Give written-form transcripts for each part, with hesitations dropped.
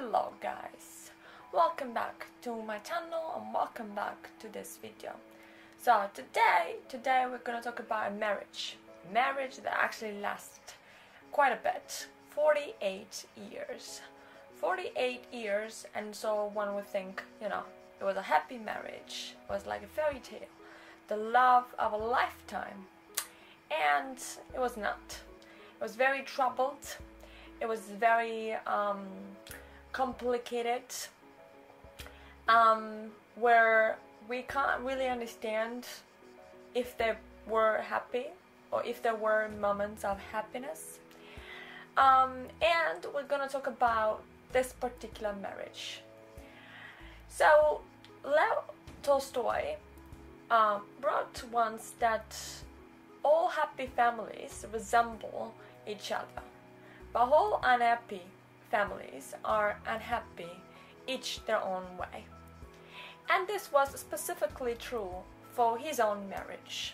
Hello guys, welcome back to my channel and welcome back to this video. So today we're gonna talk about marriage that actually lasts quite a bit, 48 years. 48 years, and so one would think, it was a happy marriage, it was like a fairy tale, the love of a lifetime, and it was not. It was very troubled. It was very complicated, where we can't really understand if they were happy or if there were moments of happiness. And we're gonna talk about this particular marriage. So Lev Tolstoy wrote once that all happy families resemble each other, but all unhappy families are unhappy, each their own way. And this was specifically true for his own marriage.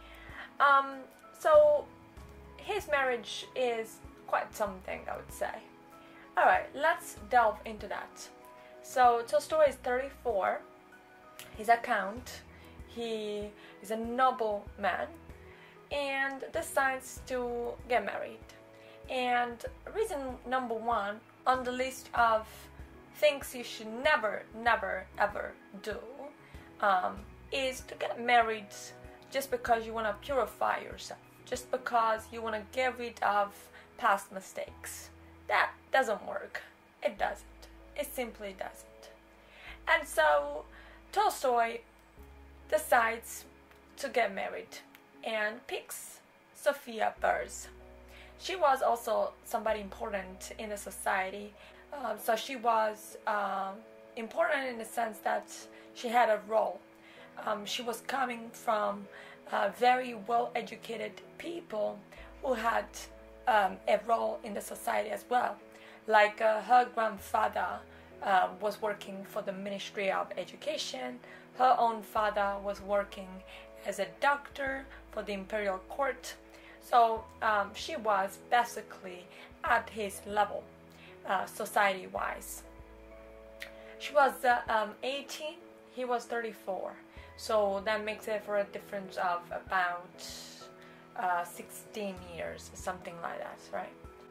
So his marriage is quite something, I would say. Alright, let's delve into that. So Tolstoy is 34. His account, he is a noble man and decides to get married. And reason number one on the list of things you should never ever do is to get married just because you want to purify yourself, just because you want to get rid of past mistakes. That doesn't work. It doesn't. It simply doesn't. And so Tolstoy decides to get married and picks Sofia Berz. She was also somebody important in the society. So she was important in the sense that she had a role. She was coming from very well-educated people who had a role in the society as well. Like her grandfather was working for the Ministry of Education. Her own father was working as a doctor for the imperial court. So she was basically at his level, society-wise. She was 18, he was 34. So that makes it for a difference of about 16 years, something like that, right?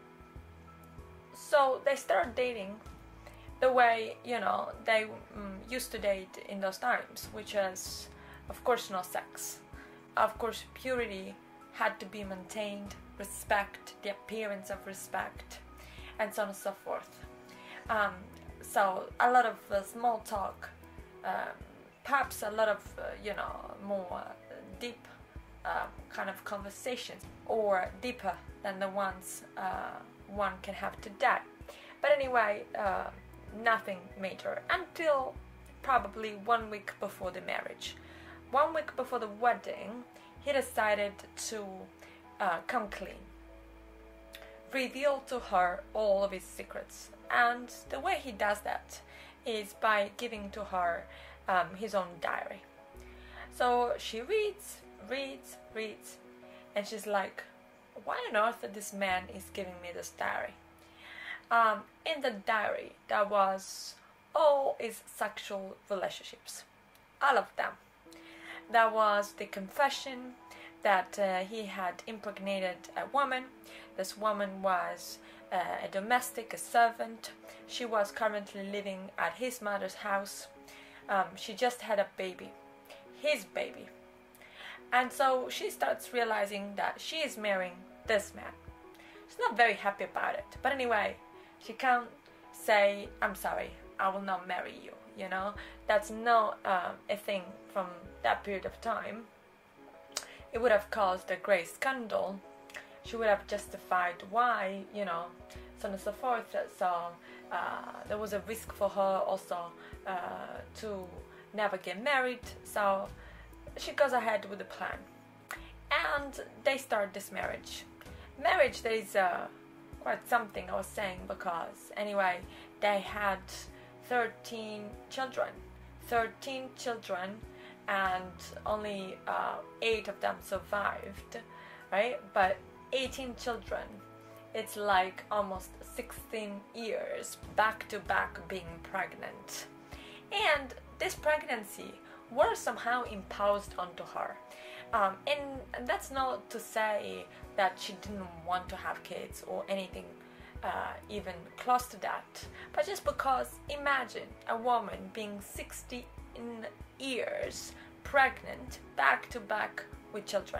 So they started dating the way, they used to date in those times, which is, of course, no sex. Of course, purity had to be maintained, respect, the appearance of respect, and so on and so forth. So a lot of small talk, perhaps a lot of, more deep kind of conversations, or deeper than the ones one can have today. But anyway, nothing major until probably 1 week before the marriage. 1 week before the wedding, he decided to come clean, reveal to her all of his secrets. And the way he does that is by giving to her his own diary. So she reads, and she's like, why on earth this man is giving me this diary? In the diary, there was all his sexual relationships, all of them. There was the confession that he had impregnated a woman. This woman was a domestic, a servant. She was currently living at his mother's house. She just had a baby, his baby. And so she starts realizing that she is marrying this man. She's not very happy about it. But anyway, she can't say, I'm sorry, I will not marry you. That's not a thing from that period of time. It would have caused a great scandal. She would have justified why, so on and so forth. So there was a risk for her also to never get married. So she goes ahead with the plan, and they start this marriage. Marriage, that is quite something, I was saying, because anyway, they had 13 children, and only 8 of them survived, right? But 18 children, it's like almost 16 years back to back being pregnant. And this pregnancy was somehow imposed onto her. And that's not to say that she didn't want to have kids or anything even close to that, but just because imagine a woman being 16 years pregnant back to back with children.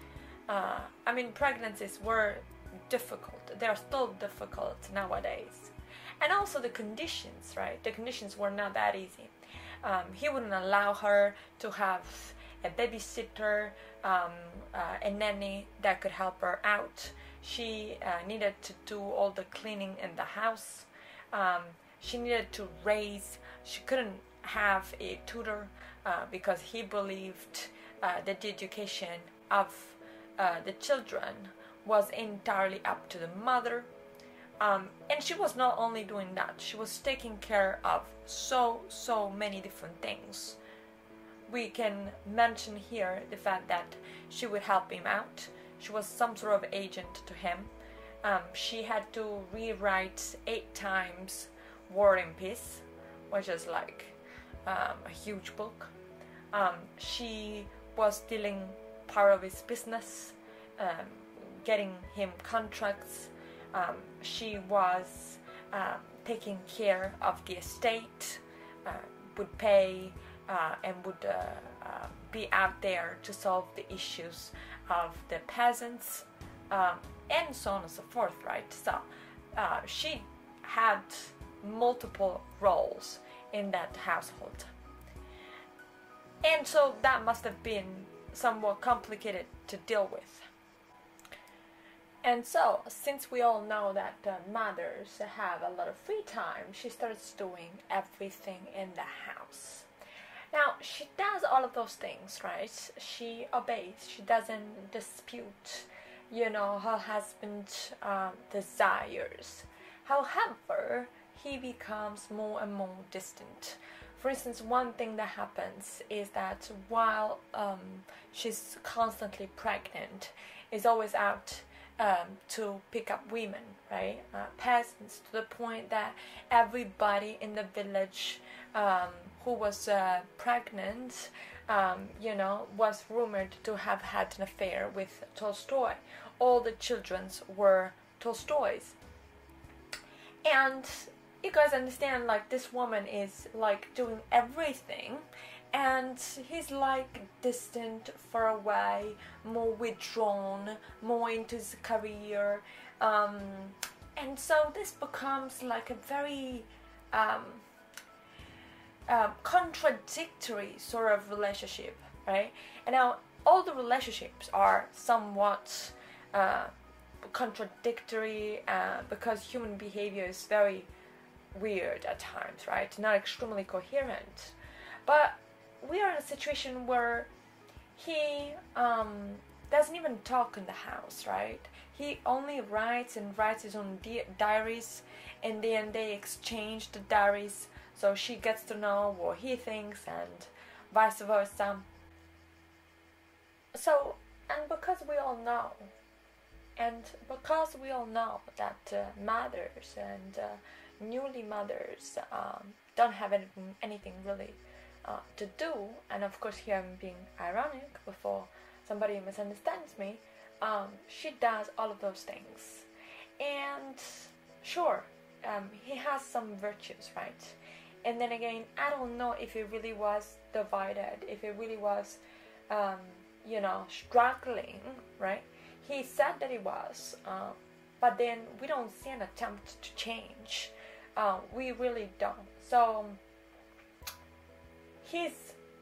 I mean, pregnancies were difficult. They are still difficult nowadays. And also the conditions, right? The conditions were not that easy. He wouldn't allow her to have a babysitter, a nanny that could help her out. She needed to do all the cleaning in the house. She needed to raise. She couldn't have a tutor because he believed that the education of the children was entirely up to the mother. And she was not only doing that, she was taking care of so many different things. We can mention here the fact that she would help him out. She was some sort of agent to him. She had to rewrite 8 times War and Peace, which is like a huge book. She was stealing part of his business, getting him contracts. She was taking care of the estate, would pay and would be out there to solve the issues of the peasants, and so on and so forth, right? So she had multiple roles in that household. And so that must have been somewhat complicated to deal with. And so, since we all know that mothers have a lot of free time, she starts doing everything in the house. Now, she does all of those things, right? She obeys. She doesn't dispute, her husband's desires. However, he becomes more and more distant. For instance, one thing that happens is that while she's constantly pregnant, is always out to pick up women, right? Peasants, to the point that everybody in the village who was pregnant, was rumored to have had an affair with Tolstoy. All the children were Tolstoy's. And you guys understand, like, this woman is like doing everything, and he's like distant, far away, more withdrawn, more into his career, and so this becomes like a very contradictory sort of relationship, right? And now all the relationships are somewhat contradictory because human behavior is very weird at times, right? Not extremely coherent. But we are in a situation where he doesn't even talk in the house, right? He only writes his own diaries, and then they exchange the diaries, so she gets to know what he thinks and vice versa. So, and because we all know that mothers and newly mothers don't have anything really to do, and of course here I'm being ironic before somebody misunderstands me, she does all of those things. And sure, he has some virtues, right? And then again, I don't know if he really was divided, if he really was struggling, right? He said that he was, but then we don't see an attempt to change. We really don't. So he's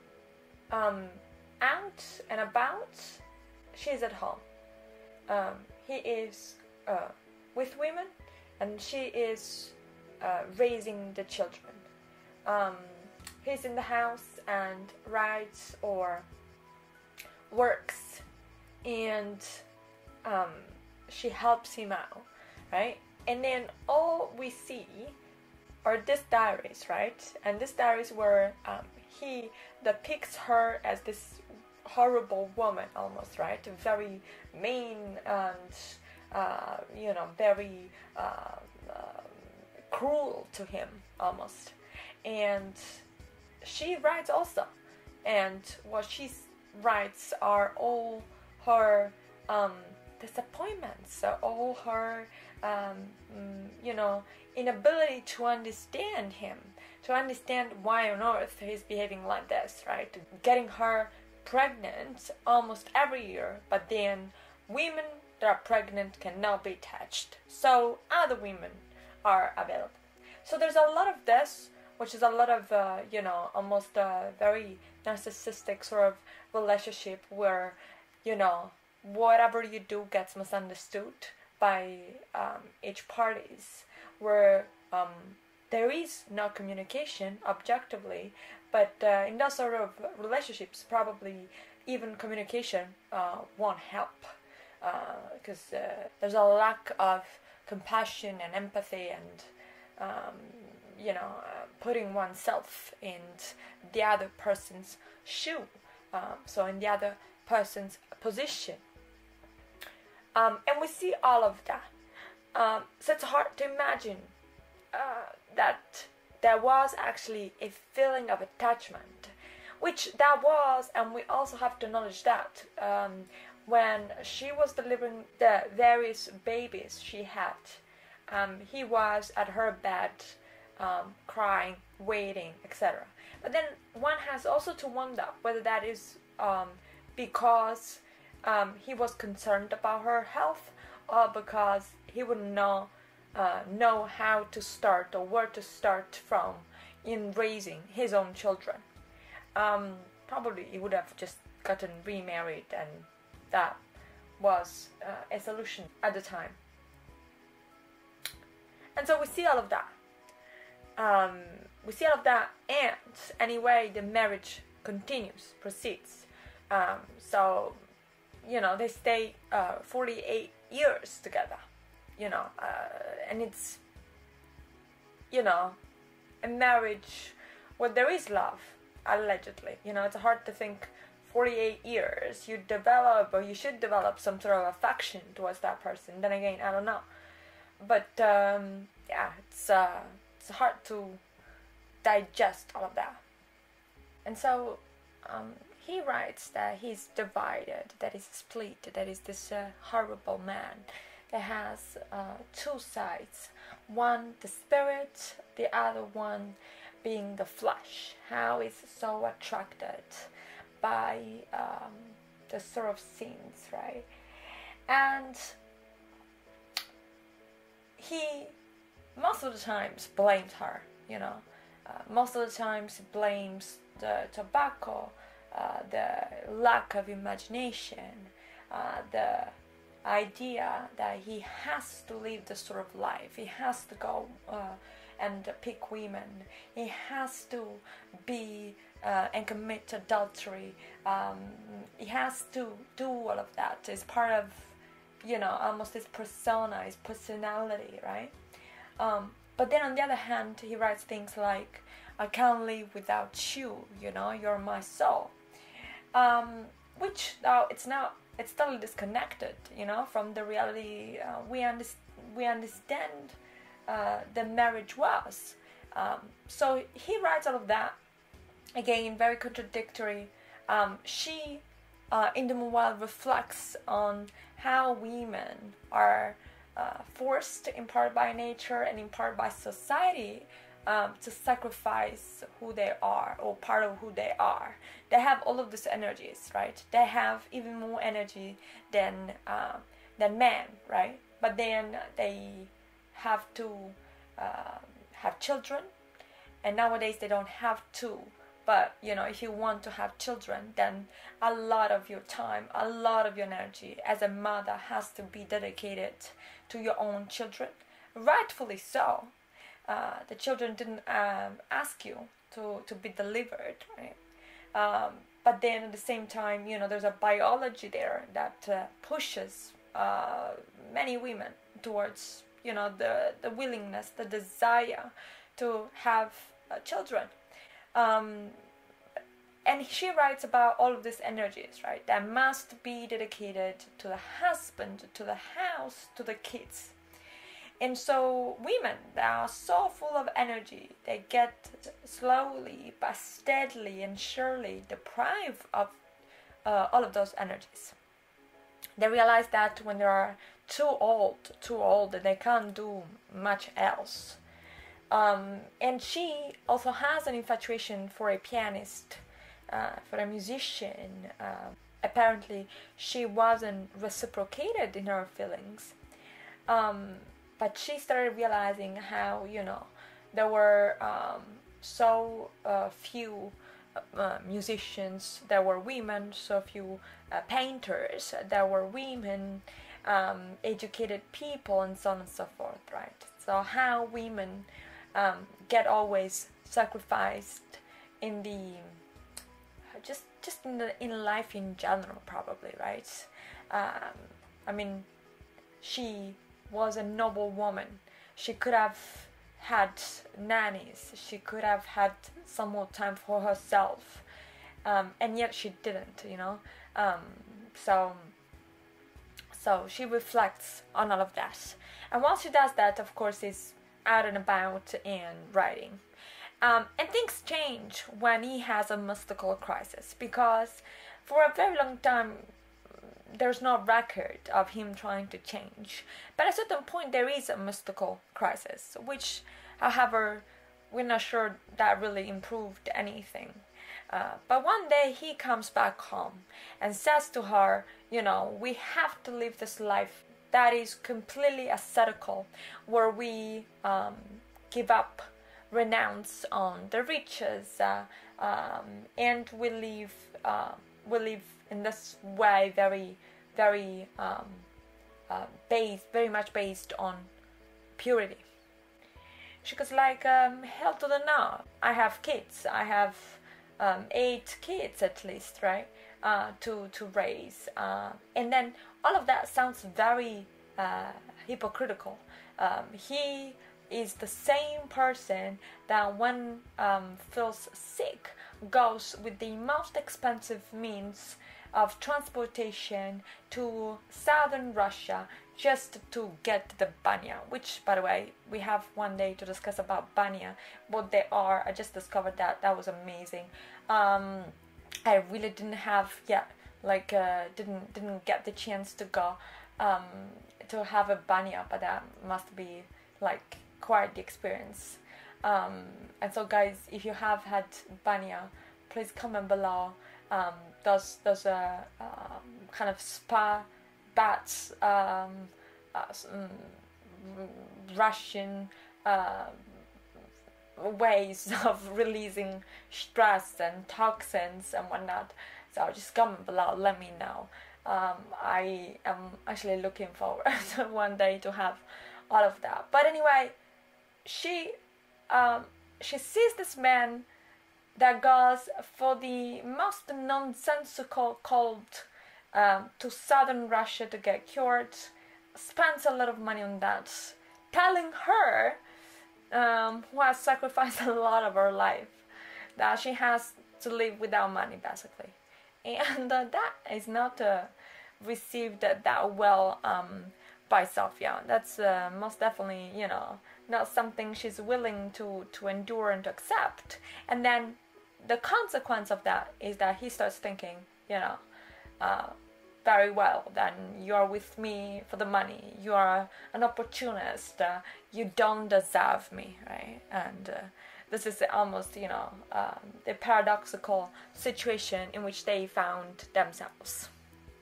out and about, she's at home. He is with women, and she is raising the children. He's in the house and writes or works, and she helps him out, right? And then all we see are these diaries, right? And these diaries where he depicts her as this horrible woman almost, right? Very mean and very cruel to him almost. And she writes also, and what she writes are all her disappointments, all her inability to understand him, to understand why on earth he's behaving like this, right? Getting her pregnant almost every year, but then women that are pregnant cannot be touched, so other women are available. So there's a lot of this, which is a lot of almost a very narcissistic sort of relationship where whatever you do gets misunderstood by each parties, where there is no communication objectively, but in that sort of relationships probably even communication won't help, because there's a lack of compassion and empathy and putting oneself in the other person's shoe, so in the other person's position. And we see all of that. So it's hard to imagine that there was actually a feeling of attachment, which that was, and we also have to acknowledge that when she was delivering the various babies she had, he was at her bed, crying, waiting, etc. But then one has also to wonder whether that is because he was concerned about her health, or because he wouldn't know how to start or where to start from in raising his own children. Probably he would have just gotten remarried, and that was a solution at the time. And so we see all of that. And anyway, the marriage continues, proceeds. So they stay 48 years together, and it's, a marriage where there is love, allegedly. It's hard to think 48 years you develop, or you should develop, some sort of affection towards that person. Then again, I don't know. But it's hard to digest all of that. And so he writes that he's divided, that he's split, that he's this horrible man that has two sides. One, the spirit, the other one being the flesh. How he's so attracted by the sort of scenes, right? And he most of the times blames her, most of the times he blames the tobacco, the lack of imagination, the idea that he has to live this sort of life, he has to go and pick women, he has to be and commit adultery, he has to do all of that. It's part of almost his persona, his personality, right? But then on the other hand, he writes things like, I can't live without you, you're my soul. Which now it's totally disconnected, from the reality we understand the marriage was. So he writes all of that, again, very contradictory. She, in the meanwhile, reflects on how women are forced in part by nature and in part by society to sacrifice who they are, or part of who they are. They have all of these energies, right? They have even more energy than men, right? But then they have to have children, and nowadays they don't have to. But if you want to have children, then a lot of your time, a lot of your energy as a mother has to be dedicated to your own children. Rightfully so. The children didn't ask you to be delivered, right? But then at the same time, there's a biology there that pushes many women towards, the willingness, the desire to have children. And she writes about all of these energies, right, that must be dedicated to the husband, to the house, to the kids. And so women, they are so full of energy, they get slowly but steadily and surely deprived of all of those energies. They realize that when they are too old, they can't do much else. And she also has an infatuation for a pianist, for a musician. Apparently, she wasn't reciprocated in her feelings. But she started realizing how, there were so few musicians, there were women, so few painters, there were women, educated people, and so on and so forth, right? So how women get always sacrificed in the just in life in general, probably, right? I mean, she was a noble woman. She could have had nannies. She could have had some more time for herself, and yet she didn't. So she reflects on all of that, and while she does that, of course, is out and about and writing. And things change when he has a mystical crisis, because for a very long time there's no record of him trying to change. But at a certain point there is a mystical crisis, which, however, we're not sure that really improved anything. But one day he comes back home and says to her, we have to live this life that is completely ascetical, where we give up, renounce on the riches, and we live in this way very very much based on purity. She goes like, hell to the no. I have kids. I have 8 kids at least, right? To raise, and then all of that sounds very hypocritical. He is the same person that when feels sick goes with the most expensive means of transportation to southern Russia just to get the banya, which, by the way, we have one day to discuss about banya, what they are. I just discovered that was amazing. I really didn't have didn't get the chance to go to have a banya, but that must be like quite the experience. And so, guys, if you have had banya, please comment below. Those kind of spa baths, Russian ways of releasing stress and toxins and whatnot. So just comment below, let me know. I am actually looking forward to one day to have all of that. But anyway, she sees this man that goes for the most nonsensical cold to southern Russia to get cured, spends a lot of money on that, telling her, who has sacrificed a lot of her life, that she has to live without money, basically. And that is not received that well by Sofia. That's most definitely, not something she's willing to endure and to accept. And then the consequence of that is that he starts thinking, very well, then you are with me for the money, you are an opportunist, you don't deserve me, right? And this is almost, the paradoxical situation in which they found themselves.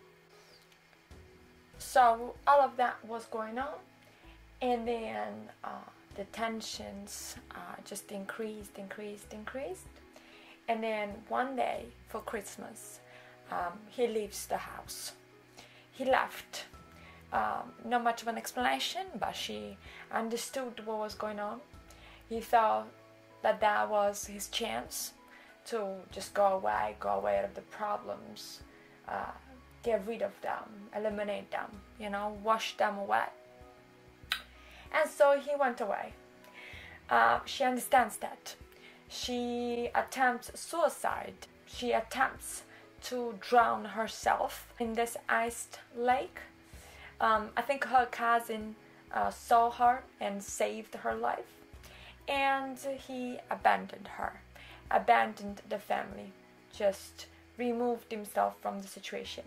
So all of that was going on, and then the tensions just increased. And then one day for Christmas, he leaves the house. He left. Not much of an explanation, but she understood what was going on. He thought that was his chance to just go away out of the problems, get rid of them, eliminate them, wash them away. And so he went away. She understands that. She attempts suicide. She attempts to drown herself in this iced lake. I think her cousin saw her and saved her life, and he abandoned her, abandoned the family, just removed himself from the situation.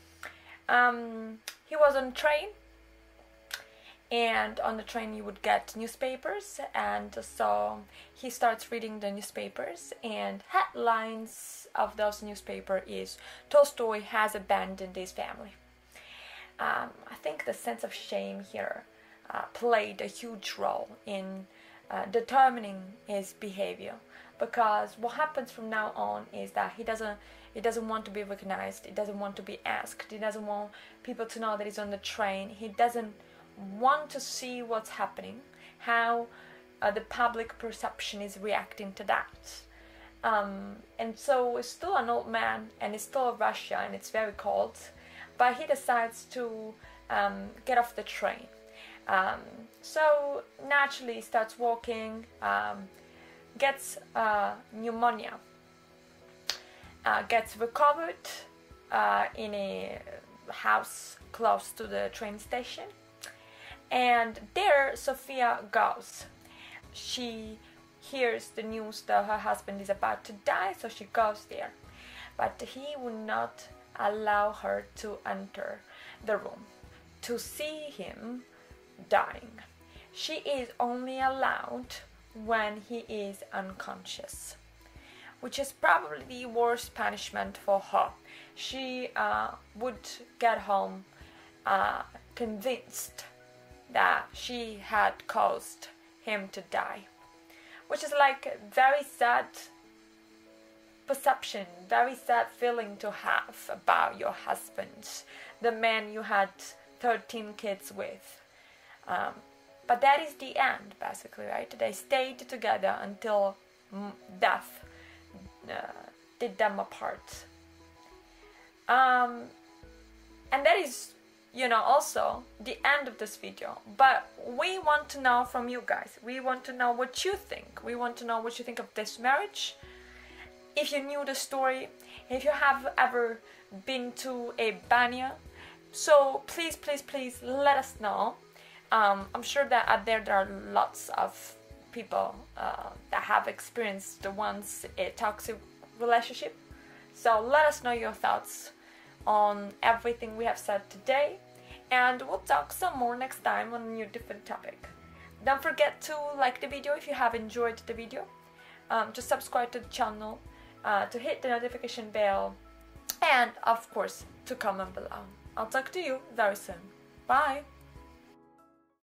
He was on a train, and on the train you would get newspapers, and so he starts reading the newspapers, and headlines of those newspapers is Tolstoy has abandoned his family. I think the sense of shame here played a huge role in determining his behavior, because what happens from now on is that he doesn't want to be recognized, he doesn't want to be asked, he doesn't want people to know that he's on the train, he doesn't want to see what's happening, how the public perception is reacting to that. And so he's still an old man, and it's still Russia, and it's very cold, but he decides to get off the train. So naturally he starts walking, gets pneumonia, gets recovered in a house close to the train station, and there Sofia goes. She hears the news that her husband is about to die, so she goes there, but he would not allow her to enter the room to see him dying. She is only allowed when he is unconscious, which is probably the worst punishment for her. She would get home convinced that she had caused him to die, which is like very sad perception, very sad feeling to have about your husband, the man you had 13 kids with. But that is the end, basically, right? They stayed together until death did them apart. And that is, also the end of this video. But we want to know from you guys. We want to know what you think. We want to know what you think of this marriage. If you knew the story, if you have ever been to a banya, so please let us know. I'm sure that out there are lots of people that have experienced once a toxic relationship. So let us know your thoughts on everything we have said today, and we'll talk some more next time on a new different topic. Don't forget to like the video if you have enjoyed the video. Just subscribe to the channel, to hit the notification bell, and of course to comment below. I'll talk to you very soon. Bye!